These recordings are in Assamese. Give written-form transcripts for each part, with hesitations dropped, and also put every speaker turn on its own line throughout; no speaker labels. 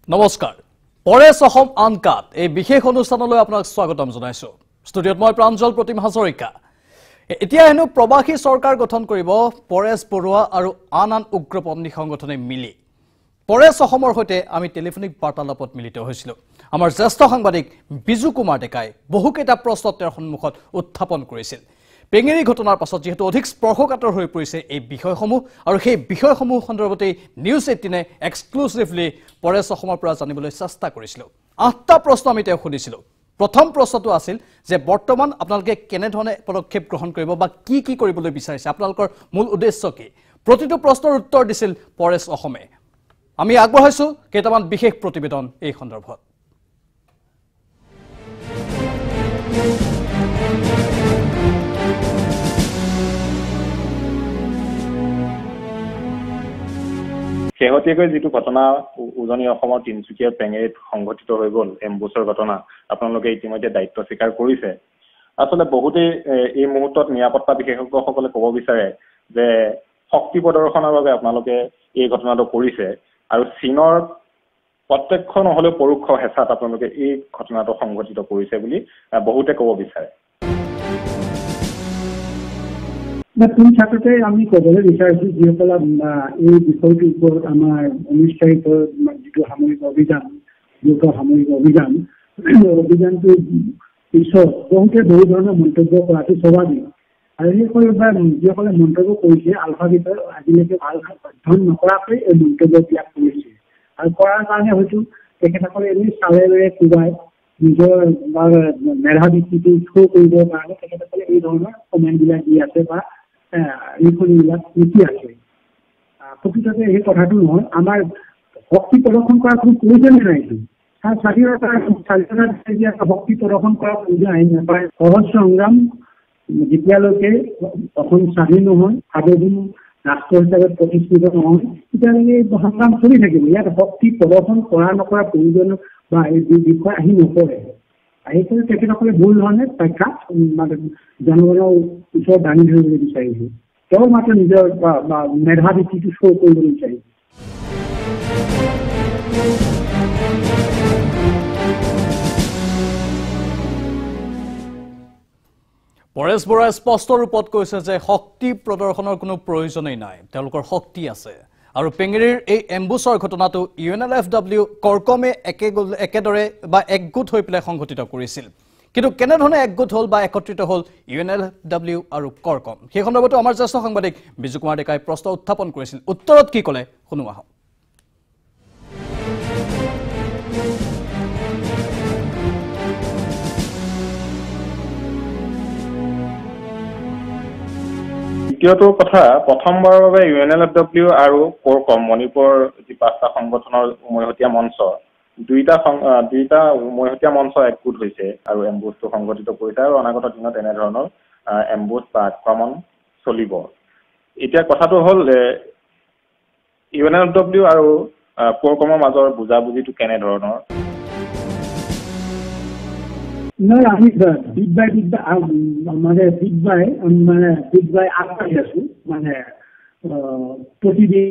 নমস্কাৰ পৰেশ অসম আনকাট এই বিশেষ অনুষ্ঠানলৈ আপোনাক স্বাগতম জনাইছো ষ্টুডিঅত মই প্ৰাঞ্জল প্ৰতিম হাজৰিকা এতিয়া হেনো প্ৰবাসী চৰকাৰ গঠন কৰিব পৰেশ বৰুৱা আৰু আন উগ্ৰপন্থী সংগঠনে মিলি পৰেশ অসমৰ হৈতে আমি টেলিফোনিক বাৰ্তালাপত মিলিত হৈছিল আমাৰ জ্যেষ্ঠ সাংবাদিক বিজু কুমাৰ ডেকাই বহুকেইটা প্ৰশ্ন তেওঁৰ সন্মুখত উত্থাপন কৰিছিল পেঙেৰি ঘটনাৰ পাছত যেহেতু অধিক স্পৰ্শকাতৰ হৈ পৰিছে এই বিষয়সমূহ আৰু সেই বিষয়সমূহ সন্দৰ্ভতে নিউজ 18 এক্সক্লুসিভলি পৰেশ অসমৰ পৰা জানিবলৈ চেষ্টা কৰিছিল 8টা প্ৰশ্ন আমি তেওঁ শুনিছিল প্ৰথম প্ৰশ্নটো আছিল যে বৰ্তমান আপোনালোকে কেনে ধৰণে পদক্ষেপ গ্ৰহণ কৰিব বা কি কৰিবলৈ বিচাৰিছে আপোনালোকৰ মূল উদ্দেশ্য কি প্ৰতিটো প্ৰশ্নৰ উত্তৰ দিছিল পৰেশ অসমে আমি আগবঢ়াইছো কেইটামান বিশেষ প্ৰতিবেদন এই সন্দৰ্ভত
শেহতীয়াকৈ যেটো ঘটনা উজনি অসমৰ তিনচুকীয়া পেঙেৰিত সংঘটিত হৈ গ'ল এম্বুছৰ ঘটনা আপোনালোকে ইতিমধ্যে দায়িত্ব স্বীকাৰ কৰিছে আসলে বহুতে এই মুহূৰ্তত নিৰাপত্তা বিশেষজ্ঞসকলে ক'ব বিচাৰে যে শক্তি প্ৰদৰ্শনৰ বাবে আপোনালোকে এই ঘটনাটো কৰিছে আৰু চীনৰ প্ৰত্যক্ষ নহলে পৰোক্ষ হেঁচাত আপোনালোকে এই ঘটনাটো সংঘটিত কৰিছে বুলি বহুতে ক'ব বিচাৰে
তুমি ছাত্রতে আমি কবলে বিচাৰিছো যিসকল এই বিষয়টোৰ ওপৰত আমাৰ অনুষ্ঠানিত যেটো সামৰিক অভিযান অভিযানটোৰ পিছত বহুতে বহু ধৰণৰ মন্তব্য কৰাটো স্বাভাৱিক আৰু যিসকলে মন্তব্য কৰিছে আলফাবেটৰ আজিলৈকে ভাল অধ্যয়ন নকৰাকৈ এই মন্তব্য ত্যাগ কৰিছে আৰু কৰাৰ কাৰণে হয়তো তেখেতসকলে এনেই চালেৰে কোবাই নিজৰ মেধাবৃত্তিটো শ্ব' কৰিবৰ কাৰণে তেখেতসকলে এই ধৰণৰ কমেণ্টবিলাক দি আছে বা এইবিলাক লিখি আছে প্ৰকৃততে এই কথাটো নহয় আমাৰ শক্তি প্ৰদৰ্শন কৰাৰ কোনো প্ৰয়োজনেই নাইতো স্বাধীনতাৰ শক্তি প্ৰদৰ্শন কৰাৰ প্ৰয়োজন নাপায় সহজ সংগ্ৰাম যেতিয়ালৈকে অসম স্বাধীন নহয় সাৰ্বভৌম ৰাষ্ট্ৰ হিচাপে প্ৰতিষ্ঠিত নহয় তেতিয়ালৈকে এই সংগ্ৰাম চলি থাকিব ইয়াত শক্তি প্ৰদৰ্শন কৰা নকৰা প্ৰয়োজন বা এই বিষয় আহি নপৰে সেইকাৰণে তেখেতসকলে ভুল ধৰণে ব্যাখ্যা জনগণৰ ওচৰত দাঙি ধৰিবলৈ বিচাৰিছে তেওঁ মাত্ৰ নিজৰ মেধাবৃত্তিটো শ্ব' কৰিবলৈ বিচাৰিছে
পৰেশ বৰুৱাই স্পষ্ট ৰূপত কৈছে যে শক্তি প্ৰদৰ্শনৰ কোনো প্ৰয়োজনেই নাই তেওঁলোকৰ শক্তি আছে আৰু পেঙেৰিৰ এই এম্বুছৰ ঘটনাটো ULFA কৰকমে একেদৰে বা একগোট হৈ পেলাই সংঘটিত কৰিছিল কিন্তু কেনে ধৰণে একগোট হ'ল বা একত্ৰিত হ'ল ULFA আৰু কৰকম সেই সন্দৰ্ভতো আমাৰ জ্যেষ্ঠ সাংবাদিক বিজু কুমাৰ ডেকাই প্ৰশ্ন উত্থাপন কৰিছিল উত্তৰত কি ক'লে শুনো আহক
দ্বিতীয়টো কথা প্ৰথমবাৰৰ বাবে ULFA আৰু কৰকম মণিপুৰ যি 5টা সংগঠনৰ উমৈহতীয়া মঞ্চ দুইটা উমৈহতীয়া মঞ্চ একগোট হৈছে আৰু এম্বুছটো সংগঠিত কৰিছে আৰু অনাগত দিনত এনে ধৰণৰ এম্বুছ বা আক্ৰমণ চলিব এতিয়া কথাটো হ'ল ULFA আৰু কৰকমৰ মাজৰ বুজাবুজিটো কেনে ধৰণৰ
নহয় আমি বিগ বাই আগবাঢ়ি আছো প্ৰতিদিন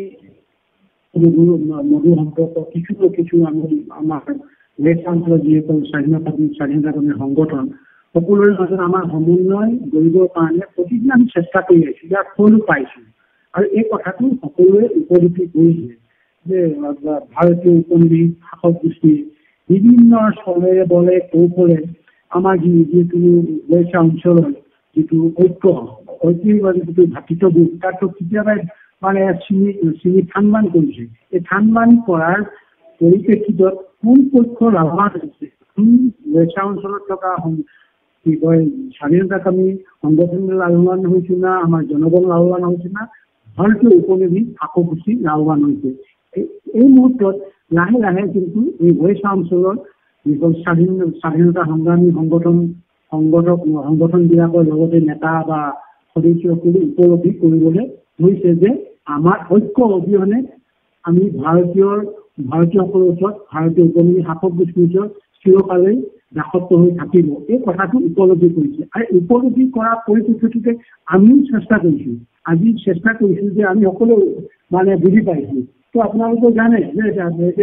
মধুৰ সম্পৰ্ক কিছু আমি আমাৰ ৱেষ্ট অঞ্চলৰ যিসকল স্বাধীনতাকৰ্মী সংগঠন সকলোৰে মাজত আমাৰ সমন্বয় কৰিবৰ কাৰণে প্ৰতিদিন আমি চেষ্টা কৰি আছো ইয়াৰ ফলো পাইছো আৰু এই কথাটো সকলোৱে উপলব্ধি কৰিছে যে ভাৰতীয় উপনিবেশ শাসক গোষ্ঠী বিভিন্ন চলেৰে বলে কৌশলে আমাৰ যিটো ৱেষ্ট অঞ্চলৰ যিটো ঐক্যৰ যিটো ভাতৃত্ববোধ তাতো কেতিয়াবা চিনি থানবান কৰিছে এই থানবান কৰাৰ পৰিপ্ৰেক্ষিতত কোন পক্ষ লাভৱান হৈছে ৱেষ্ট অঞ্চলত থকা কি কয় স্বাধীনতাকামী সংগঠন লাভৱান হৈছে না আমাৰ জনগণ লাভৱান হৈছে না ভাৰতীয় উপনিবেশ শাসক গোষ্ঠী লাভৱান হৈছে এই মুহূৰ্তত লাহে লাহে কিন্তু এই ৱেষ্ট অঞ্চলৰ যিসকল স্বাধীনতা সংগ্ৰামী সংগঠনবিলাকৰ লগতে নেতা বা সদস্যসকলে উপলব্ধি কৰিবলৈ হৈছে যে আমাৰ ঐক্য অবিহনে আমি ভাৰতীয়সকলৰ ওচৰত ভাৰতীয় উপনিবেশ শাসক গোষ্ঠীৰ ওচৰত চিৰকালে দাসত্ব হৈ থাকিব এই কথাটো উপলব্ধি কৰিছে আৰু উপলব্ধি কৰাৰ পৰিপ্ৰেক্ষিততে আমিও চেষ্টা কৰিছোঁ আজি চেষ্টা কৰিছোঁ যে আমি সকলো বুজি পাইছোঁ তো আপোনালোকে জানে যে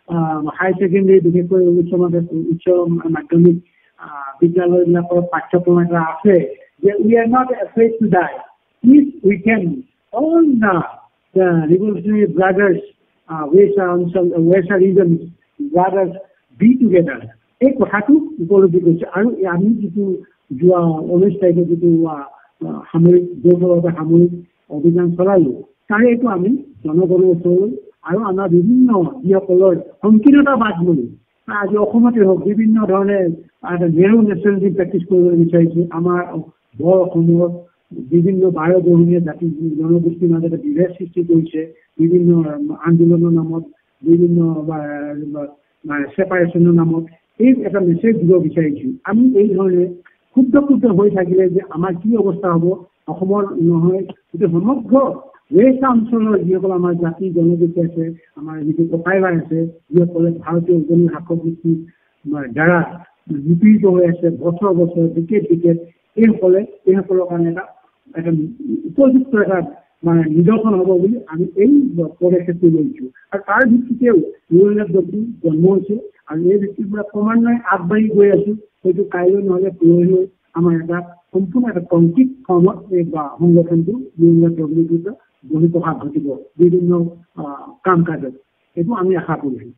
হাই ছেকেণ্ডেৰী বিশেষকৈ উচ্চ মাধ্যমিক বিদ্যালয়বিলাকৰ পাঠ্যক্ৰম এটা আছে যে we are not afraid to die if we can all the revolutionary brothers western reasons brothers be together এই কথাটো উপলব্ধি কৰিছে। আৰু আমি যিটো যোৱা 19 তাৰিখে যিটো সামৰিক যৌথভাৱে সামৰিক অভিযান চলালো তাৰে এইটো আমি জনগণৰ ওচৰলৈ আৰু আমাৰ বিভিন্ন যিসকলৰ সংকীৰ্ণতাবাদ বুলি আজি অসমতে হওক বিভিন্ন ধৰণে নেৰো নেশ্যনেলিজিম প্ৰেক্টিচ কৰিবলৈ বিচাৰিছে। আমাৰ বৰ অসমৰ বিভিন্ন বাৰবৰণীয়া জাতি জনগোষ্ঠীৰ মাজতে বিভেদ সৃষ্টি কৰিছে বিভিন্ন আন্দোলনৰ নামত বিভিন্ন ছেপাৰেশ্যনৰ নামত এই এটা মেছেজ দিব বিচাৰিছোঁ। আমি এই ধৰণে ক্ষুদ্ৰ হৈ থাকিলে যে আমাৰ কি অৱস্থা হ'ব অসমৰ নহয় গোটেই সমগ্ৰ ৱেষ্ট অঞ্চলৰ যিসকল আমাৰ জাতি জনগোষ্ঠী আছে আমাৰ যিটো ককাই ভাই আছে যিসকলে ভাৰতীয় উজনি শাসকগোষ্ঠীৰ দ্বাৰা নিপীড়িত হৈ আছে বছৰ ডিকেড এইসকলৰ কাৰণে এটা উপযুক্ত এটা নিদৰ্শন হ'ব বুলি আমি এই পদক্ষেপটো লৈছোঁ। আৰু তাৰ ভিত্তিতেও ULFW জন্ম হৈছে আৰু এই ভিত্তিৰ পৰা ক্ৰমান্বয়ে আগবাঢ়ি গৈ আছোঁ। সেইটো কাইলৈ নহ'লে পৰহিলৈ আমাৰ এটা সম্পূৰ্ণ এটা কংক্ৰিট ফৰ্মত এই সংগঠনটো ULFW বহিঃপ্ৰকাশ ঘটিব বিভিন্ন কাম কাজত এইটো আমি আশা কৰিছোঁ।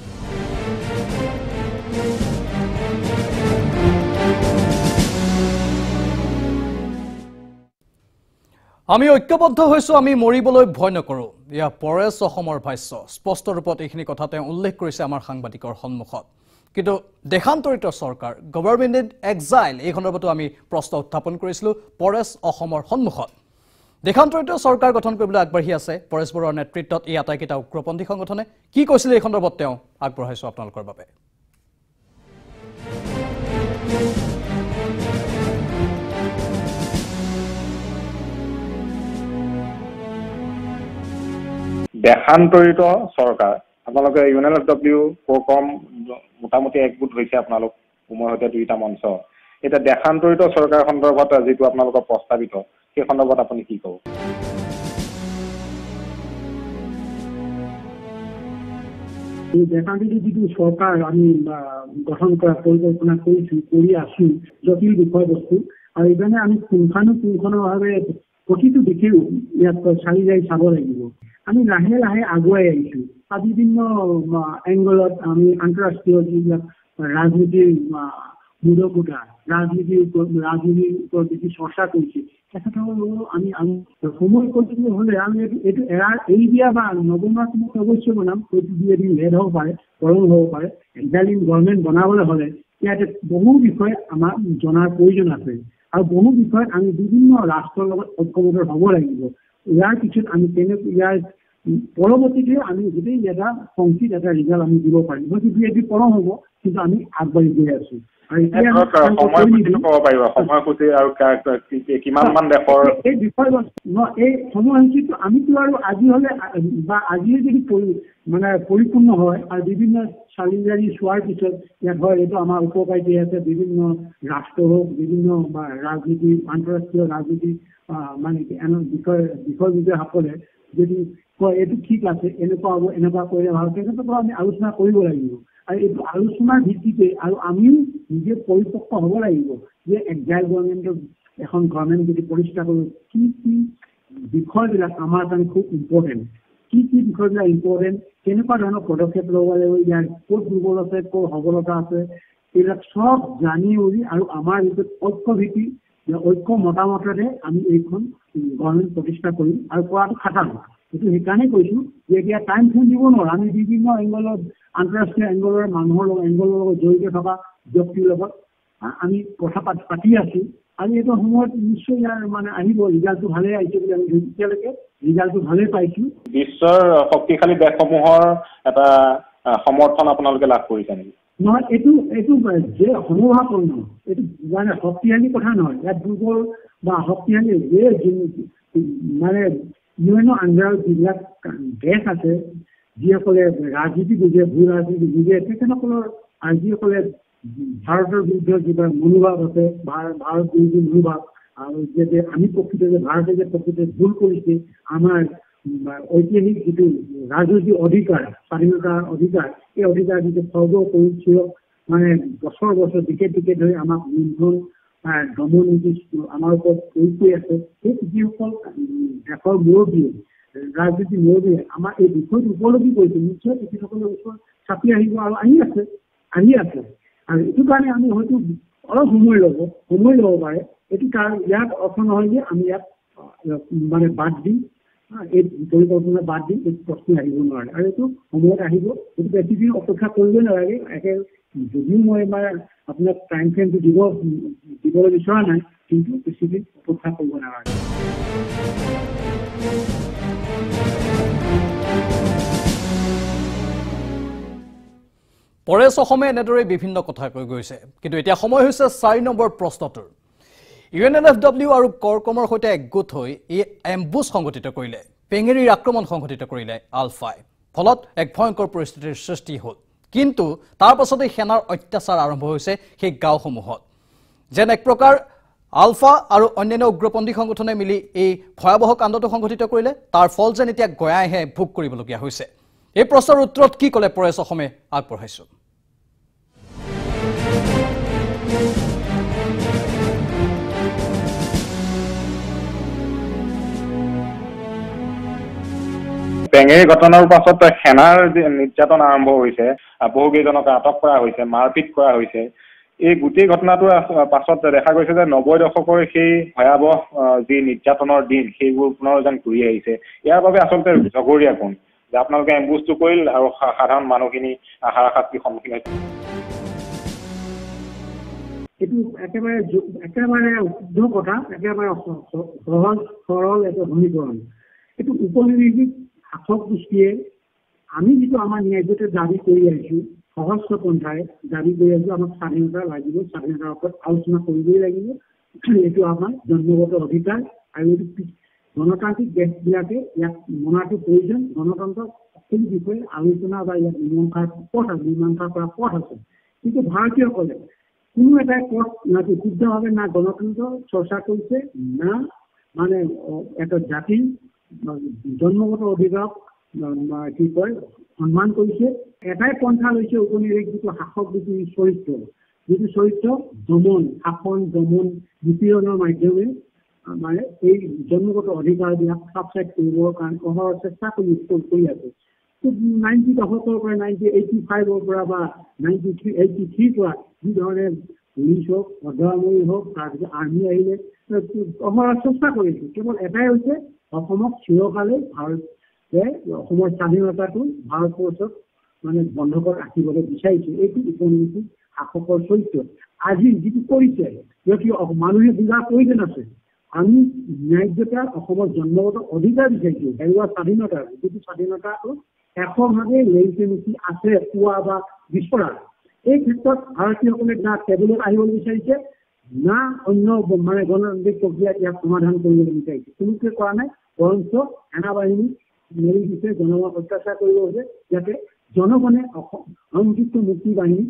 আমি ঐক্যবদ্ধ হৈছোঁ, আমি মৰিবলৈ ভয় নকৰোঁ। এয়া পৰেশ অসমৰ ভাষ্য। স্পষ্ট ৰূপত এইখিনি কথা তেওঁ উল্লেখ কৰিছে আমাৰ সাংবাদিকৰ সন্মুখত। কিন্তু দেশান্তৰিত চৰকাৰ গভৰ্ণমেণ্ট ইন এক্সাইল এই সন্দৰ্ভতো আমি প্ৰশ্ন উত্থাপন কৰিছিলোঁ পৰেশ অসমৰ সন্মুখত। দেশান্তৰিত চৰকাৰ গঠন কৰিবলৈ আগবাঢ়ি আছে পৰেশ বৰুৱাৰ নেতৃত্বত এই আটাইকেইটা উগ্ৰপন্থী সংগঠনে। কি কৈছিলে এই সন্দৰ্ভত তেওঁ আগবঢ়াইছোঁ আপোনালোকৰ বাবে।
দেশান্তৰিত চৰকাৰ আপোনালোকে ULFW কম মোটামুটি একগোট হৈছে আপোনালোক উমৰ সৈতে দুইটা মঞ্চ। এতিয়া দেশান্তৰিত চৰকাৰ সন্দৰ্ভত যিটো আপোনালোকৰ প্ৰস্তাৱিত সেই সন্দৰ্ভত আপুনি কি ক'ব?
দেশান্তৰিত যিটো চৰকাৰ আমি গঠন কৰাৰ পৰিকল্পনা কৰি আছোঁ জটিল বিষয়বস্তু আৰু এইকাৰণে আমি পুংখানুপুংখভাৱে প্ৰতিটো দিশেও ইয়াত চালি জাৰি চাব লাগিব। আমি লাহে লাহে আগুৱাই আহিছোঁ আৰু বিভিন্ন এংগলত আমি আন্তঃৰাষ্ট্ৰীয় যিবিলাক ৰাজনীতিৰ মূলকোটা ৰাজনীতিৰ ওপৰত বেছি চৰ্চা কৰিছে তেখেতসকলক আমি সময় কৰিবলৈ হ'লে আমি এইটো এৰি দিয়া বা নবনোৱা কোনো অৱশ্যে বনাম সেইটো দুই এদিন লেট হ'ব পাৰে গৰম হ'ব পাৰে। ইণ্টাৰিম গভৰ্ণমেণ্ট বনাবলৈ হ'লে ইয়াতে বহু বিষয় আমাৰ জনাৰ প্ৰয়োজন আছে আৰু বহু বিষয়ত আমি বিভিন্ন ৰাষ্ট্ৰৰ লগত ঐক্যবদ্ধ হ'ব লাগিব। ইয়াৰ পিছত আমি ইয়াৰ পৰৱৰ্তীতে আমি গোটেই এটা সংকীত এটা ৰিজাল্ট আমি দিব পাৰিম। হয়তো দুই এদিন পলম হ'ব কিন্তু আমি আগবাঢ়ি গৈ আছোঁ। এই সময়সূচীটো আমিতো আৰু আজি হ'লে বা আজিয়ে যদি পৰিপূৰ্ণ হয় আৰু বিভিন্ন চালি জাৰি চোৱাৰ পিছত ইয়াত হয় এইটো আমাৰ উপকাৰিতা আছে বিভিন্ন ৰাষ্ট্ৰ হওক বিভিন্ন বা ৰাজনীতি আন্তঃৰাষ্ট্ৰীয় ৰাজনীতি বিষয়বিদসকলে যদি কয় এইটো ঠিক আছে এনেকুৱা হ'ব এনেকুৱা কৰিলে ভাল তেখেতৰ পৰা আমি আলোচনা কৰিব লাগিব আৰু এইটো আলোচনাৰ ভিত্তিতে আৰু আমিও নিজে পৰিপক্ক হ'ব লাগিব যে এক্সাইল গভৰ্ণমেণ্টৰ এখন গভৰ্ণমেণ্ট যদি প্ৰতিষ্ঠা কৰোঁ কি বিষয়বিলাক আমাৰ কাৰণে খুব ইম্পৰ্টেণ্ট কি বিষয়বিলাক ইম্পৰ্টেণ্ট কেনেকুৱা ধৰণৰ পদক্ষেপ ল'ব লাগিব ইয়াৰ ক'ত দুৰ্বল আছে ক'ত সবলতা আছে এইবিলাক চব জানি উলি আৰু আমাৰ ভিতৰত ঐক্যভিত্তি ঐক্য মতামতেৰে আমি এইখন গভৰ্ণমেণ্ট প্ৰতিষ্ঠা কৰিম আৰু কৰাটো খাটাম। এইটো সেইকাৰণে কৈছোঁ যে এতিয়া টাইম ফ্ৰেম দিব নোৱাৰোঁ। আমি বিভিন্ন এংগলত আন্তঃৰাষ্ট্ৰীয় এংগলৰ মানুহৰ লগত জড়িত থকা ব্যক্তিৰ লগত আমি কথা পাতি আছোঁ আৰু এইটো সময়ত নিশ্চয় ইয়াৰ আহিব ৰিজাল্টটো ভালে আহিছে বুলি আমি এতিয়ালৈকে ৰিজাল্টটো ভালেই পাইছোঁ।
বিশ্বৰ শক্তিশালী দেশসমূহৰ এটা সমৰ্থন আপোনালোকে লাভ কৰিছে নেকি?
নহয় এইটো যে সমভাপন্ন এইটো শক্তিশালী কথা নহয়। ইয়াত দুৰ্বল বা শক্তিশালী ইউএনৰ আণ্ডাৰত যিবিলাক দেশ আছে যিসকলে ৰাজনীতি বুজে ভূ ৰাজনীতি বুজে তেখেতসকলৰ আৰু যিসকলে ভাৰতৰ বিৰুদ্ধে যিবিলাক মনোভাৱ আছে ভাৰত বিৰোধী মনোভাৱ আৰু যে আমি ভাৰতে যে প্ৰকৃত ভুল কৰিছে আমাৰ ঐতিহাসিক যিটো ৰাজনৈতিক অধিকাৰ স্বাধীনতাৰ অধিকাৰ এই অধিকাৰ যিটো সৰ্বপৰিচয় মানে বছৰ বছৰ দিকে ধৰি আমাক লুণ্ঠন দমন নীতি আমাৰ ওপৰত প্ৰয়োগ কৰি আছে সেই যিসকল দেশৰ মুৰব্বীয়ে ৰাজনীতিৰ মুৰব্বীয়ে আমাৰ এই বিষয়টো উপলব্ধি কৰিছে নিশ্চয় তেখেতসকলৰ ওচৰত চাপি আহিব আৰু আহি আছে আৰু এইটো কাৰণে আমি হয়তো অলপ সময় ল'ব পাৰে এইটো কাৰণ ইয়াত অৰ্থ নহয় যে আমি ইয়াত মানে বাদ দিম এই পৰিকল্পনা বাদ দিম এইটো প্ৰশ্ন আহিব নোৱাৰে আৰু এইটো সময়ত আহিব এইটো বেছিদিন অপেক্ষা কৰিবই নালাগে যদিও মই মানে আপোনাক টাইম ফ্ৰেমটো দিবলৈ বিচৰা নাই কিন্তু বেছিদিন অপেক্ষা কৰিব নালাগে
পৰেশ অসমে এনেদৰে বিভিন্ন কথা কৈ গৈছে কিন্তু এতিয়া সময় হৈছে 4 নম্বৰ প্ৰশ্নটোৰ UNLFW আৰু কৰকমৰ সৈতে একগোট হৈ এই এম্বুছ সংগঠিত কৰিলে পেঙেৰীৰ আক্ৰমণ সংগঠিত কৰিলে আলফাই ফলত এক ভয়ংকৰ পৰিস্থিতিৰ সৃষ্টি হ'ল কিন্তু তাৰ পাছতে সেনাৰ অত্যাচাৰ আৰম্ভ হৈছে সেই গাঁওসমূহত যেন এক প্ৰকাৰ আলফা আৰু অন্যান্য উগ্ৰপন্থী সংগঠনে মিলি এই ভয়াবহ কাণ্ডটো সংগঠিত কৰিলে তাৰ ফল যেন এতিয়া গয়াহে ভোগ কৰিবলগীয়া হৈছে এই প্ৰশ্নৰ উত্তৰত কি ক'লে পৰেশ অসমে আগবঢ়াইছো
পেঙেৰী ঘটনাৰ পাছত সেনাৰ নিৰ্যাতন আৰম্ভ হৈছে বহুকেইজনক আটক কৰা হৈছে মাৰপিট কৰা হৈছে এই গোটেই ঘটনাটোৰ পাছত দেখা গৈছে যে 90 দশকৰ সেই ভয়াবহ যি নিৰ্যাতনৰ দিন সেইবোৰ পুনৰ যেন ঘূৰি আহিছে ইয়াৰ বাবে আচলতে জগৰীয়া কোন যে আপোনালোকে এম্বুছটো কৰিল আৰু সাধাৰণ মানুহখিনি হাৰাশাস্তিৰ সন্মুখীন হৈছে
এইটো একেবাৰে শুদ্ধ কথা একেবাৰে সহজ সৰল এটা সমীকৰণ এইটো উপনিবেশিক শাসক গোষ্ঠীয়ে আমি যিটো আমাৰ ন্যায্যতা দাবী কৰি আহিছোঁ সহস্ৰ পন্থাৰে দাবী কৰি আহিছোঁ আমাক স্বাধীনতা লাগিব স্বাধীনতাৰ ওপৰত আলোচনা কৰিবই লাগিব এইটো আমাৰ জন্মগত অধিকাৰ আৰু এইটো গণতান্ত্ৰিক দেশবিলাকে ইয়াক মনাটো প্ৰয়োজন গণতন্ত্ৰৰ সকলো বিষয়ে আলোচনা বা ইয়াক মীমাংসা কৰা পথ আছে কিন্তু ভাৰতীয়সকলে কোনো এটা পথ না শুদ্ধভাৱে না গণতন্ত্ৰ চৰ্চা কৰিছে না মানে এটা জাতিৰ জন্মগত অধিকাৰক কি কয় সন্মান কৰিছে এটাই পন্থা লৈছে উপনিবেশ যিটো শাসক যিটো চৰিত্ৰ দমন শাসন দমন নিপীড়নৰ মাধ্যমে মানে এই জন্মগত অধিকাৰবিলাক সাবচাইড কৰিবৰ কাৰণে অহৰহ চেষ্টা কৰি আছে 90 দশকৰ পৰা 1985ৰ পৰা বা 1983 পৰা যি ধৰণে পুলিচ হওক ভদ্ৰামৰী হওক তাৰপিছত আৰ্মি আহিলে অহৰহ চেষ্টা কৰিছে কেৱল এটাই হৈছে অসমক চিৰকালে ভাৰতে অসমৰ স্বাধীনতাটো ভাৰতবৰ্ষত মানে বন্ধ কৰি ৰাখিবলৈ বিচাৰিছে এইটো উপনিবেশিক শাসকৰ চৰিত্ৰ আজি যিটো কৰিছে যদি মানুহে বুজাৰ প্ৰয়োজন আছে আমি ন্যায্যতা অসমৰ জন্মগত অধিকাৰ বিচাৰিছোঁ হেৰুৱা স্বাধীনতাৰ যিটো স্বাধীনতাটো এশভাৱে লেইচেমিচি আছে পোৱা বা বিচৰা এই ক্ষেত্ৰত ভাৰতীয়সকলে না টেবুলত আহিবলৈ বিচাৰিছে না অন্য মানে গণতান্ত্ৰিক প্ৰক্ৰিয়াত ইয়াক সমাধান কৰিবলৈ বিচাৰিছে কোনোকে কৰা নাই বৰঞ্চ সেনাবাহিনী মেলি দিছে জনগণক অত্যাচাৰ কৰিব হৈছে যাতে জনগণে সংযুক্ত মুক্তি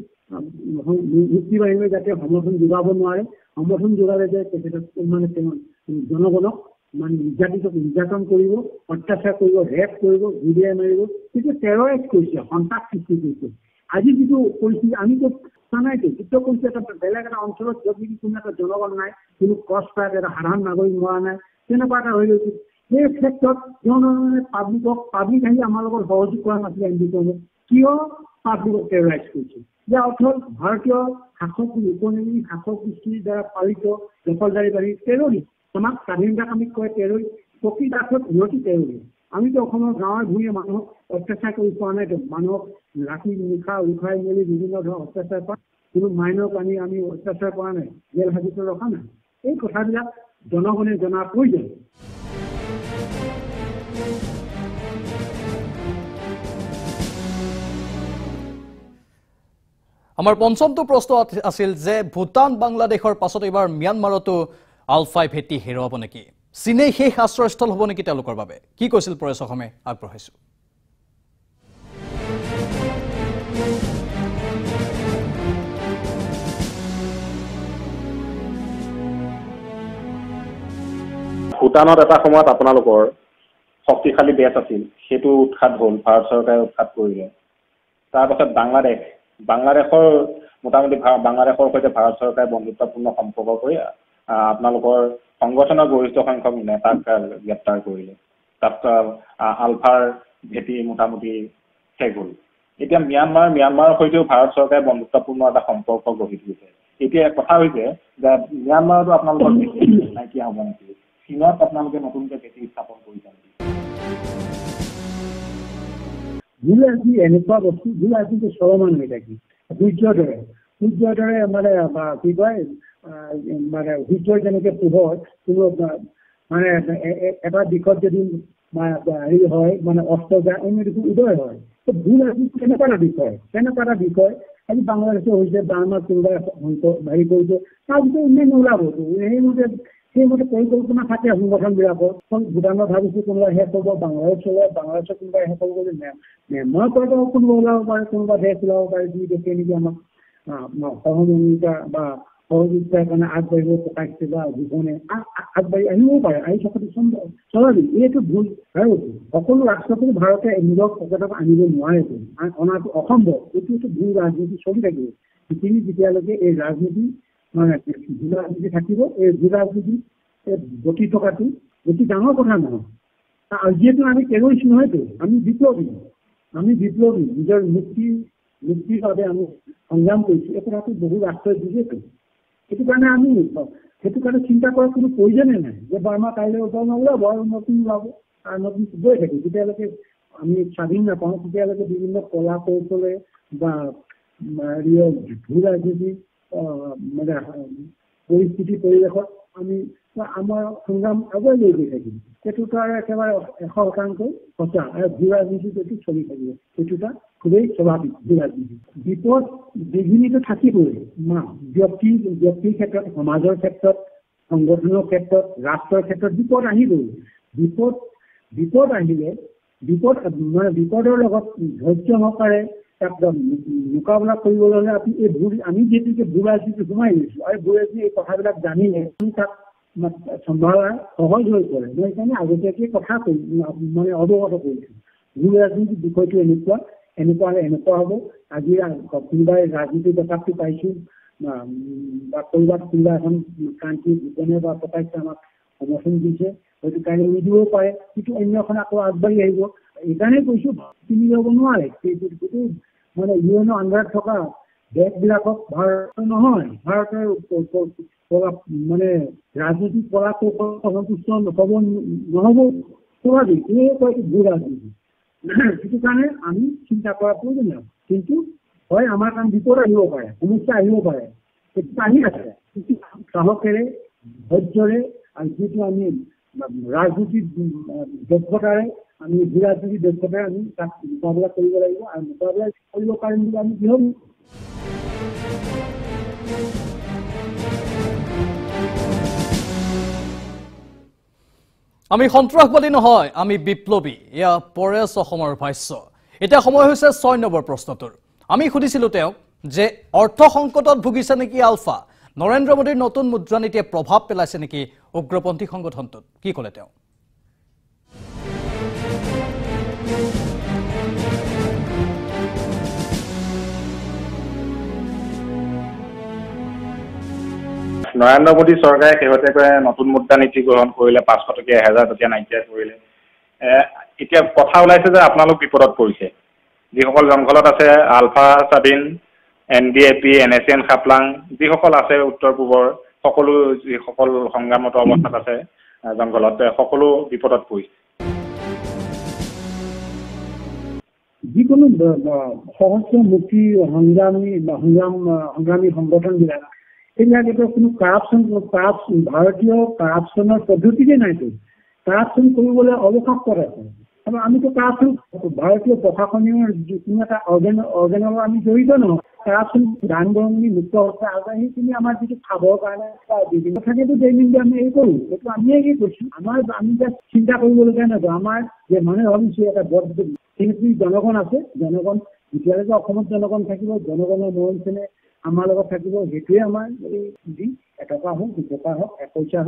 বাহিনীয়ে যাতে সমৰ্থন যোগাব নোৱাৰে সমৰ্থন যোগালে যে মানে জনগণক মানে নিৰ্যাতন কৰিব অত্যাচাৰ কৰিব ৰেপ কৰিব গুলিয়াই মাৰিব কিন্তু টেৰৰাইজ কৰিছে সন্ত্ৰাস সৃষ্টি কৰিছে আজি যিটো পৰিস্থিতি আমিতো নাইতো কিন্তু কৰিছে এটা বেলেগ এটা অঞ্চলত য'ত নেকি কোনো এটা জনগণ নাই কোনো ক্ৰছ ফায়াৰ এটা সাধাৰণ নাগৰিক মৰা নাই তেনেকুৱা এটা হৈ গৈছে সেই ক্ষেত্ৰত জনগণে পাব্লিক আহি আমাৰ লগত সহযোগ কৰা নাছিলে এনডিকমে কিয় পাব্লিকক টেৰৰাইজ কৰিছে ইয়াৰ অৰ্থ ভাৰতীয় শাসক উপনিবেশিক শাসক গোষ্ঠীৰ দ্বাৰা পালিত দখলদাৰী বাহিনী টেৰৰিষ্ট আমাক স্বাধীনতাকামীক কয় টেৰৰিষ্ট প্ৰকৃত অৰ্থত সিহঁতি টেৰৰিষ্ট আমিতো অসমৰ গাঁৱে ভূঞে মানুহক অত্যাচাৰ কৰি পোৱা নাইতো মানুহক ৰাতি নিশা উঠাই মেলি বিভিন্ন ধৰণৰ অত্যাচাৰ কৰা কোনো মাইনক আমি অত্যাচাৰ কৰা নাই জেল হাজতত ৰখা নাই এই কথাবিলাক জনগণে জনাৰ প্ৰয়োজন
আমাৰ পঞ্চমটো প্ৰশ্ন আছিল যে ভূটান বাংলাদেশৰ পাছত এবাৰ ম্যানমাৰতো আলফাই ভেটি হেৰুৱাব নেকি চীনে শেষ আশ্ৰয়স্থল হ'ব নেকি তেওঁলোকৰ বাবে কি কৈছিল পৰেশ অসমে আগবঢ়াইছো
ভূটানত এটা সময়ত আপোনালোকৰ শক্তিশালী দেশ আছিল সেইটো উৎখাত হ'ল, ভাৰত চৰকাৰে উৎখাত কৰিলে। তাৰপাছত বাংলাদেশৰ মোটামুটি বাংলাদেশৰ সৈতে ভাৰত চৰকাৰে বন্ধুত্বপূৰ্ণ সম্পৰ্ক কৰি আপোনালোকৰ সংগঠনৰ গৰিষ্ঠ সংখ্যক নেতাক গ্ৰেপ্তাৰ কৰিলে। তাত আলফাৰ ভেটি মোটামুটি শেষ হ'ল। এতিয়া ম্যানমাৰৰ সৈতেও ভাৰত চৰকাৰে বন্ধুত্বপূৰ্ণ এটা সম্পৰ্ক গঢ়ি তুলিছে। এতিয়া কথা হৈছে যে ম্যানমাৰতো আপোনালোকৰ নাইকিয়া হ'ব নেকি? চীনত আপোনালোকে নতুনকৈ ভেটি স্থাপন কৰিছে নেকি?
ভুল ৰাজনীতি এনেকুৱা বস্তু, ভুল ৰাজনীতি চলমান হৈ থাকে। সূৰ্যৰ দৰে মানে কি কয় মানে সূৰ্যৰ যেনেকে পোহৰ কোনো মানে এটা দিশত যদি হেৰি হয় মানে অস্ত যায় অন্য দিশত উদয় হয়। ভুল ৰাজনীতি কেনেকুৱা এটা বিষয় আজি বাংলাদেশে হৈছে বাৰ্মাৰ কোনোবাই হেৰি কৰিছে তাৰ ভিতৰত উন্নয়ন নোলাবতো। সেইমতে পৰিকল্পনা থাকে সংগঠনবিলাকৰ। ভূটানত ভাবিছো কোনোবা শেষ হ'ব, বাংলাদেশত কোনোবাই শেষ হ'ব বুলি ম্যানমাৰৰ পৰা কোনোবা ওলাব পাৰে, কোনোবা দেশ ওলাব পাৰে যি দেখে নেকি আমাক সহযোগিতা বা সহযোগিতাৰ কাৰণে আগবাঢ়িব পকাইছে বা যিখনে আগবাঢ়ি আহিবও পাৰে, আহি থকাটো স্বাভাৱিক। এইটো ভুল। আৰু সকলো ৰাষ্ট্ৰতো ভাৰতে নিজৰ পকেটত আনিব নোৱাৰেতো, অনাটো অসম্ভৱ। এইটো ভুল ৰাজনীতি চলি থাকিব। পৃথিৱী যেতিয়ালৈকে এই ৰাজনীতি মানে ভুল ৰাজনীতি থাকিব, এই ভুল ৰাজনীতি গতি থকাটো অতি ডাঙৰ কথা নহয়। আৰু যিহেতু আমি টেৰৰিষ্ট নহয়তো, আমি বিপ্লৱী। নিজৰ মুক্তিৰ বাবে আমি সংগ্ৰাম কৰিছোঁ। এই কথাটো বহু ৰাষ্ট্ৰই বুজেতো। সেইটো কাৰণে চিন্তা কৰাৰ কোনো প্ৰয়োজনে নাই যে বাৰ্মা কাইলৈ ওলাব আৰু নতুন ওলাব আৰু নতুন গৈ থাকে। যেতিয়ালৈকে আমি স্বাধীন নাপাওঁ তেতিয়ালৈকে বিভিন্ন কলা কৌশলে বা ভূ ৰাজনীতি মানে পৰিস্থিতি পৰিৱেশত আমি আমাৰ সংগ্ৰাম আগুৱাই লৈ গৈ থাকিম। সেইটোতো আৰু একেবাৰে 100% সঁচা। আৰু ভূ ৰাজনীতিটো এইটো চলি থাকিব। সেইটো এটা খুবেই স্বাভাৱিক ভূ ৰাজনীতি। বিপদ বিঘিনিটো থাকিবই। ব্যক্তিৰ ক্ষেত্ৰত, সমাজৰ ক্ষেত্ৰত, সংগঠনৰ ক্ষেত্ৰত, ৰাষ্ট্ৰৰ ক্ষেত্ৰত বিপদ আহিবই। বিপদ আহিলে বিপদৰ লগত ধৈৰ্য সহকাৰে তাক মোকাবিলা কৰিবলৈ হ'লে আমি যিহেতুকে ভূ ৰাজনীতি সোমাই গৈছোঁ আৰু ভূ ৰাজনীতি এই কথাবিলাক জানিলে আমি তাক চম্ভালা সহজ হৈ পৰে। মই সেইকাৰণে আগতীয়াকৈ কথা মানে অৱগত কৰিছোঁ। ভূ ৰাজনীতিৰ বিষয়টো এনেকুৱা হ'ব। আজি কোনোবাই ৰাজনীতিৰ কথাটো পাইছোঁ বা ক'ৰবাত কোনোবা এখন ক্ৰান্তি বিজ্ঞানে বা পতাইছে আমাক সমৰ্থন দিছে, হয়তো কাইলৈ নিদিবও পাৰে, কিন্তু অন্যখন আকৌ আগবাঢ়ি আহিব। এইকাৰণে কৈছোঁ কিনি যাব নোৱাৰে। গোটেই মানে ইউএনৰ আণ্ডাৰত থকা দেশবিলাকক ভাৰত নহয়, ভাৰতৰ মানে ৰাজনৈতিক কলা কৌশল সন্তুষ্ট নহ'ব স্বাভাৱিক। এই কয় ভূ ৰাজনীতি। সেইটো কাৰণে আমি চিন্তা কৰাৰ প্ৰয়োজনীয়। কিন্তু হয় আমাৰ কাৰণে বিপদ আহিব পাৰে, সমস্যা আহিব পাৰে, সেইটো আহি আছে। কিন্তু সাহসেৰে, ধৈৰ্যৰে আৰু যিটো আমি ৰাজনীতিৰ দক্ষতাৰে আমি ভূ ৰাজনীতিৰ দক্ষতাৰে আমি তাক মোকাবিলা কৰিব লাগিব আৰু মোকাবিলা কৰিব পাৰিম বুলি আমি দৃঢ়।
আমি সন্ত্ৰাসবাদী নহয়, আমি বিপ্লৱী। এয়া পৰেশ অসমৰ ভাষ্য। এতিয়া সময় হৈছে 6 নম্বৰ প্ৰশ্নটোৰ। আমি সুধিছিলোঁ তেওঁক যে অৰ্থ সংকটত ভুগিছে নেকি আলফা? নৰেন্দ্ৰ মোদীৰ নতুন মুদ্ৰানীতিয়ে প্ৰভাৱ পেলাইছে নেকি উগ্ৰপন্থী সংগঠনটোত? কি ক'লে তেওঁ?
নৰেন্দ্ৰ মোদী চৰকাৰে শেহতীয়াকৈ নতুন মুদ্ৰানীতি গ্ৰহণ কৰিলে, 500 টকীয়া 1000 টকীয়া নাইকিয়া কৰিলে। এতিয়া কথা ওলাইছে যে আপোনালোক বিপদত পৰিছে। যিসকল জংঘলত আছে, আলফা স্বাধীন, NDAP, NSN খাপলাং, যিসকল আছে উত্তৰ পূবৰ সকলো যিসকল সংগ্ৰামত অৱস্থাত আছে জংঘলত, সকলো বিপদত পৰিছে।
যিকোনো সহস্ৰ মুক্তি সংগ্ৰামী সংগঠনবিলাক এইবিলাক এটা কোনো ভাৰতীয় কাৰাপশ্যনৰ পদ্ধতিৰে নাইতো। কাৰাপশ্যন কৰিবলৈ অৱকাশ ক'ত আছে? আৰু আমিতো কাৰাপশ্যন ভাৰতীয় প্ৰশাসনীয় কোনো এটা অৰ্গেনৰ আমি জড়িত নহয়। কাৰাপশ্যন দান বৰঙণি মুক্ত অৱস্থা আছে, সেইখিনি আমাৰ যিটো খাবৰ কাৰণে বিভিন্ন থাকেতো দৈনন্দিন আমি এই কৰোঁ। এইটো আমিয়ে কি কৈছোঁ, আমি এতিয়া চিন্তা কৰিবলগীয়া নহয়। আমাৰ যে মানুহে ভাবিছোঁ এটা কিন্তু জনগণ আছে, জনগণ যেতিয়ালৈকে অসমত জনগণ থাকিব, জনগণৰ মৰম চেনেহ আমাৰ লগত থাকিব। সেইটোৱে আমাৰ এই এটকা হওক, 2 টকা হওক, 1 পইচা হওক,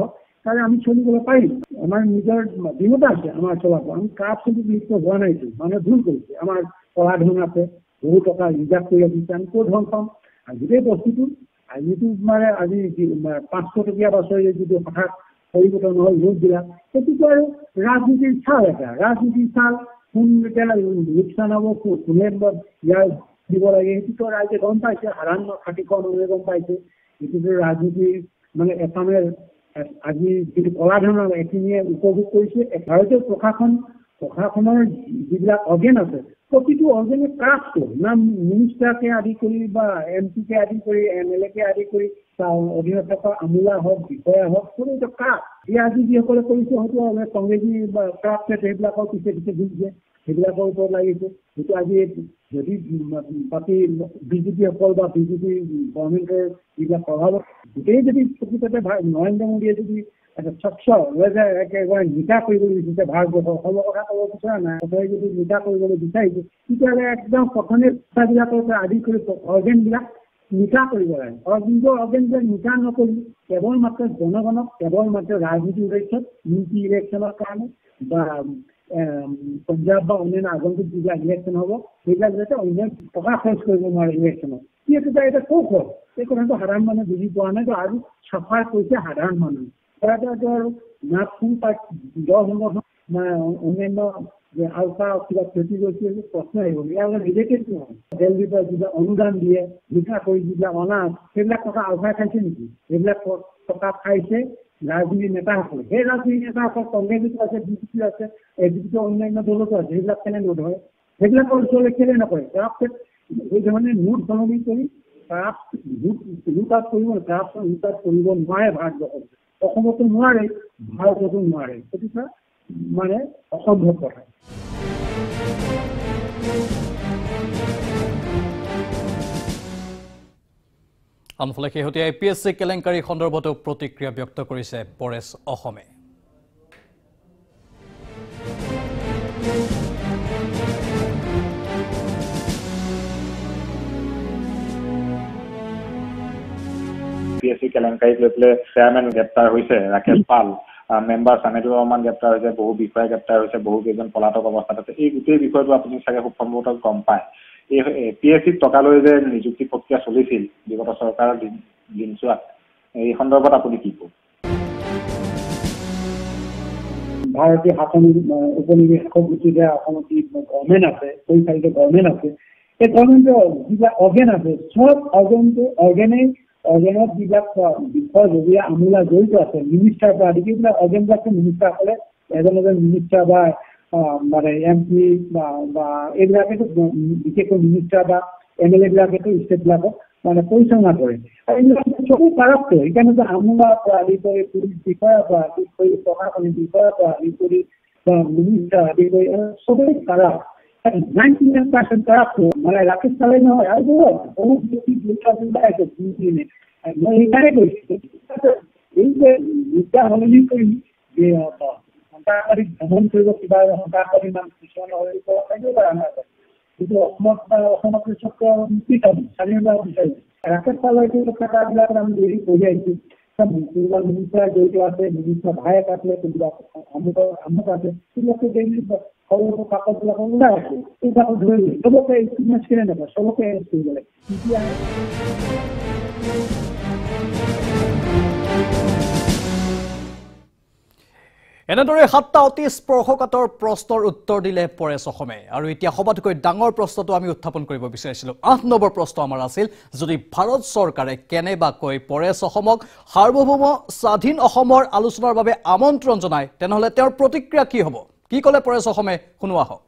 তাহলে আমি চলিবলৈ পাৰিম আমাৰ নিজৰ বিমতা আছে আমাৰ চলাব আমি কাপটো লিপ্ত হোৱা নাইতো মানে ভুল কৰিছে আমাৰ পঢ়া ধন আছে বহু টকা ৰিজাৰ্ভ কৰি ৰাখিছে আমি ক'ত ধন পাম আৰু গোটেই বস্তুটো আজিতো মানে আজি 500 টকীয়া বছৰে যিটো হঠাৎ পৰিৱৰ্তন হ'ল ৰোগবিলাক সেইটোতো আৰু ৰাজনীতিৰ চাল এটা ৰাজনীতিৰ চাল কোন এতিয়া লোকচান হ'ব কোনে ইয়াৰ দিব লাগে সেইটোতো ৰাইজে গম পাইছে সাধাৰণ খাতিখন মানুহে গম পাইছে এইটোতো ৰাজনীতিৰ মানে এফালে আজি যিটো কলা ধৰণৰ এইখিনিয়ে উপভোগ কৰিছে ভাৰতীয় প্ৰশাসনৰ যিবিলাক অৰ্গেন আছে প্ৰতিটো অৰ্গেনে ক্ৰাফ্ট না মিনিষ্টাৰকে আদি কৰি বা MP কে আদি কৰি MLA কে আদি কৰি অধীনত থকা আমোলা হওক বিষয়া হওক সেইটো ক্ৰাফ্ট এই আজি যিসকলে কৰিছে হয়তো কংগ্ৰেছী বা ক্ৰাফ্ট সেইবিলাকৰ পিছে পিছে ঘূৰিছে সেইবিলাকৰ ওপৰত লাগিছে সেইটো আজি যদি বাকী বিজেপিসকল বা বিজেপি গভৰ্ণমেণ্টৰ যিবিলাক প্ৰভাৱত গোটেই যদি প্ৰকৃততে নৰেন্দ্ৰ মোদীয়ে যদি এটা স্বচ্ছ একেবাৰে নিকা কৰিবলৈ বিচাৰিছে ভাৰতবৰ্ষৰ অসমৰ কথা ক'ব বিচৰা নাই অসমে যদি নিকা কৰিবলৈ বিচাৰিছে তেতিয়াহ'লে একদম প্ৰথমে বিলাকৰ পৰা আদি কৰি অৰ্গেনবিলাক নিকা কৰিব লাগে নিজৰ অৰ্গেনবিলাক নিকা নকৰি কেৱল মাত্ৰ জনগণক কেৱল মাত্ৰ ৰাজনীতি উদ্দেশ্যত ইউপি ইলেকশ্যনৰ কাৰণে বা পঞ্জাব বা অন্যান্য আগন্তুক যিবিলাক ইলেকশ্যন হ'ব সেইবিলাক যাতে অন্য টকা খৰচ কৰিব নোৱাৰে ইলেকশ্যনত সেইটো এটা কৌশল এই কথাটো সাধাৰণ মানুহে বুজি পোৱা নাই আৰু চাফাৰ কৰিছে সাধাৰণ মানুহ আৰু না কোন দল সংগঠন না অন্যান্য আলফা কিবা ক্ষতি কৰিছে প্ৰশ্ন আহিব ইয়াৰ ৰিলেটেড নহয় দেলহিৰ পৰা যিবিলাক অনুদান দিয়ে লিখা কৰি যিবিলাক অনাজ সেইবিলাক টকা আলফাই খাইছে নেকি সেইবিলাক টকা খাইছে ৰাজনীতি নেতাসকলে সেই ৰাজনীতি নেতাসকল কংগ্ৰেছতো আছে বিজেপি আছে এজিপিতো অন্যান্য দলতো আছে সেইবিলাক কেনে নধৰে সেইবিলাকৰ ওচৰলৈ কেলে নকৰে তাৰপিছত এই ধৰণে নোট সলনি কৰি কৰিব নোৱাৰে ভাৰতবৰ্ষত অসমতো নোৱাৰে ভাৰততো নোৱাৰে সেইটো মানে অসম্ভৱ কথা
আনফালে শেহতীয়া APSC কেলেংকাৰী সন্দৰ্ভতো প্ৰতিক্ৰিয়া ব্যক্ত কৰিছে পৰেশ অসমে
APSC কেলেংকাৰীক লৈ পেলাই চেয়াৰমেন গ্ৰেপ্তাৰ হৈছে ৰাকেশ পাল মেম্বাৰ সামেদুৰ ৰহমান গ্ৰেপ্তাৰ হৈছে বহু বিষয়া গ্ৰেপ্তাৰ হৈছে বহু কেইজন পলাতক অৱস্থাত আছে এই গোটেই বিষয়টো আপুনি চাগে খুব সম্ভৱতঃ গম পায় এই APSC টকা লৈ যে নিযুক্তি প্ৰক্ৰিয়া চলিছিল বিগত চৰকাৰৰ দিনছোৱাত এই সন্দৰ্ভত আপুনি কি ক'ব
ভাৰতীয় শাসন উপনিবেশক গোটেই অসমত গভৰ্ণমেণ্ট আছে পৰিচালিত গভৰ্ণমেণ্ট আছে এই গভৰ্ণমেণ্টৰ যিবিলাক অৰ্গেন আছে চব অৰ্গেনত যিবিলাক বিষয়ববীয়া আমোলা জড়িত আছে মিনিষ্টাৰ পৰা আদি এইবিলাক অৰ্গেনবিলাকতো মিনিষ্টাৰসকলে এজন মিনিষ্টাৰ বা মানে MP বা এইবিলাকেতো বিশেষকৈ মিনিষ্টাৰ বা MLA বিলাকেতো ষ্টেটবিলাকক মানে পৰিচালনা কৰে আৰু এইবিলাক চকু কাৰকটো সেইকাৰণে আমোলাৰ পৰা আদি কৰি পুলিচ বিষয়াৰ পৰা আদি কৰি প্ৰশাসনিক বিষয়াৰ পৰা আদি কৰি বা মিনিষ্টাৰ আদি কৰি চবেই কাৰক 99% কাৰকটো মানে ৰাকেশ পালে নহয় আৰু বহুত মই সেইকাৰণে কৈছোঁ এই যে বিদ্যা সলনি কৰি সন্ত্ৰাসবাদী ভ্ৰমণ কৰিব কিবা সন্ত্ৰাসবাদী নাম কিছুমান কৰিব পৰা নাই কিন্তু অসমত মুক্তি পাব স্বাধীনতা বিচাৰিছে ৰাকেশ পালৰ কথাবিলাক আমি দেৰি কৰি আহিছোঁ কোনোবা মিনিষ্টাৰ জড়িত আছে মিনিষ্টাৰ ভায়েক আছে কোনোবা আমুক আছে সেইবিলাকে ডেইলি সৰু সৰু কাকতবিলাক ওলাই আছে এইবিলাকক ধৰি চবকে ইমেজ কেনে নাপায় চবকে এৰেষ্ট কৰিব লাগে তেতিয়া
এনেদৰে 7টা অতি স্পৰ্শকাতৰ প্ৰশ্নৰ উত্তৰ দিলে পৰেশ অসমে আৰু এতিয়া সবাতোকৈ ডাঙৰ প্ৰশ্নটো আমি উত্থাপন কৰিব বিচাৰিছিলোঁ 8 নম্বৰ প্ৰশ্ন আমাৰ আছিল যদি ভাৰত চৰকাৰে কেনেবাকৈ পৰেশ অসমক সাৰ্বভৌম স্বাধীন অসমৰ আলোচনাৰ বাবে আমন্ত্ৰণ জনায় তেনেহলে তেওঁৰ প্ৰতিক্ৰিয়া কি হ'ব কি ক'লে পৰেশ অসমে শুনোৱা হওক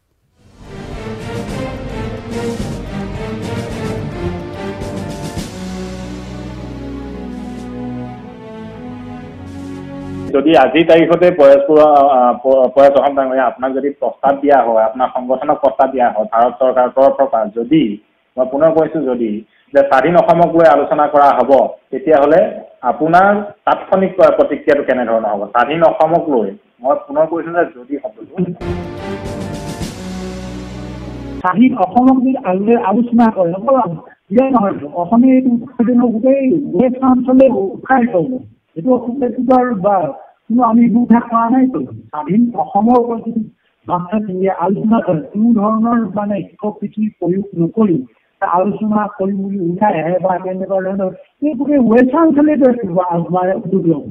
যদি আজিৰ তাৰিখতে পৰেশ অসম ডাঙৰীয়া আপোনাক যদি প্ৰস্তাৱ দিয়া হয় আপোনাৰ সংগঠনক প্ৰস্তাৱ দিয়া হয় ভাৰত চৰকাৰৰ তৰফৰ পৰা যদি মই পুনৰ কৈছোঁ যদি যে স্বাধীন অসমক লৈ আলোচনা কৰা হ'ব তেতিয়াহ'লে আপোনাৰ তাৎক্ষণিক প্ৰতিক্ৰিয়াটো কেনেধৰণৰ হ'ব স্বাধীন অসমক লৈ মই পুনৰ কৈছোঁ যে যদি শব্দটো
স্বাধীন অসমক যদি আলোচনা কৰে নহয় অসমে গোটেই অঞ্চলে উৎসাহিত হ'ব এইটো কিন্তু আমি বুঝা পোৱা নাই তো স্বাধীন অসমৰ ওপৰত যদি ভাষা নিয়ে আলোচনা কৰে কোনো ধৰণৰ মানে শিক্ষক পিতৃ প্ৰয়োগ নকৰি আলোচনা কৰিম বুলি ওলাই আহে বা কেনেকুৱা ধৰণৰ গোটেই ৱেষ্ট অঞ্চলে উদ্যোগ ল'ব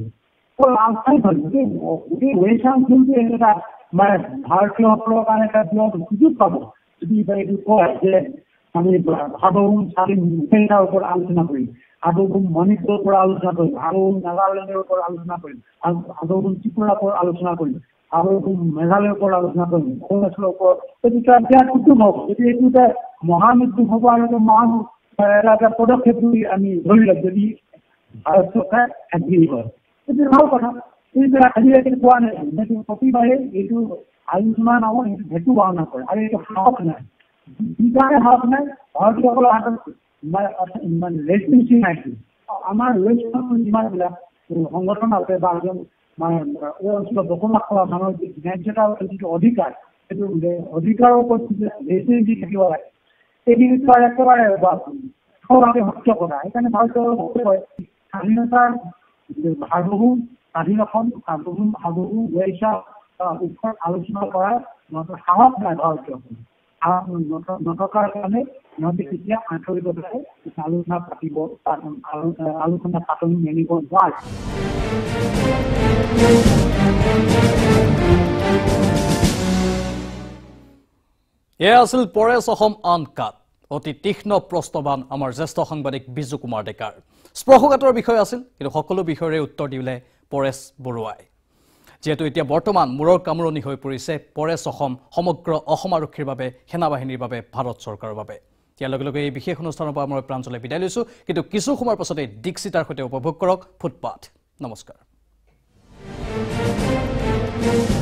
গোটেই ৱেষ্ট অঞ্চলটো এটা মানে ভাৰতীয়সকলৰ কাৰণে এটা বৃহৎ সুযোগ পাব যদি এইটো কয় যে আমি ভাগৱন স্বাধীন মুখেইটাৰ ওপৰত আলোচনা কৰিম ভাগৱন মণিপুৰৰ পৰা আলোচনা কৰিম ভাগৱন নাগালেণ্ডৰ পৰা আলোচনা কৰিম ভাগৱন ত্ৰিপুৰাৰ পৰা আলোচনা কৰিম ভাগৱন মেঘালয়ৰ পৰা আলোচনা কৰিম অৰুণাচলৰ ওপৰত এইটো এটা উদ্যোগ হ'ব যদি এইটো এটা মহান উদ্যোগ হ'ব আৰু এটা মহান এটা পদক্ষেপ বুলি আমি ধৰি লওক যদি ভাৰত চৰকাৰ এগ্ৰী হয় এইটো ভাল কথা এইবিলাক আজিলৈকে পোৱা নাই সেইটো প্ৰতিবাৰে এইটো আলোচনা নামৰ সেইটো ভেটু ভাওনা কৰে আৰু এইটো সাহস নাই সেইকাৰণে সাহস নাই ভাৰতীয়সকলৰ হাতত মানে ৰেজিষ্টেঞ্চি নাই আমাৰ ৱেষ্ট যিমানবিলাক সংগঠন আছে বা এজন মানে এই অঞ্চলত বসবাস কৰা মানুহৰ ন্যায্যতা যিটো অধিকাৰ সেইটো অধিকাৰৰ ওপৰত ৰেজিষ্টেঞ্চি থাকিব লাগে এইখিনি একেবাৰে সভাৱে সত্য কথা সেইকাৰণে ভাৰতীয় স্বাধীনতাৰ সাৰ্বভৌম স্বাধীন অসম সাৰ্বভৌম ওড়িশা ওপৰত আলোচনা কৰাৰ সাহস নাই ভাৰতীয়সকল নথকাৰ কাৰণে সিহঁতে কেতিয়া আন্তৰিকতাৰে আলোচনা পাতিব আলোচনা পাতনি মেলিব নোৱাৰে
এয়া আছিল পৰেশ অসম আনকাট অতি তীক্ষ্ণ প্ৰশ্নবান আমাৰ জ্যেষ্ঠ সাংবাদিক বিজু কুমাৰ ডেকাৰ স্পৰ্শকাতৰ বিষয় আছিল কিন্তু সকলো বিষয়ৰে উত্তৰ দিলে পৰেশ বৰুৱাই যেহেতু এতিয়া বৰ্তমান মূৰৰ কামৰণি হৈ পৰিছে পৰেশ অসম সমগ্ৰ অসম আৰক্ষীৰ বাবে সেনাবাহিনীৰ বাবে ভাৰত চৰকাৰৰ বাবে ইয়াৰ লগে লগে এই বিশেষ অনুষ্ঠানৰ পৰা মই প্ৰাঞ্জলে বিদায় লৈছোঁ কিন্তু কিছু সময়ৰ পাছতে দীক্ষিতাৰ সৈতে উপভোগ কৰক ফুটপাথ নমস্কাৰ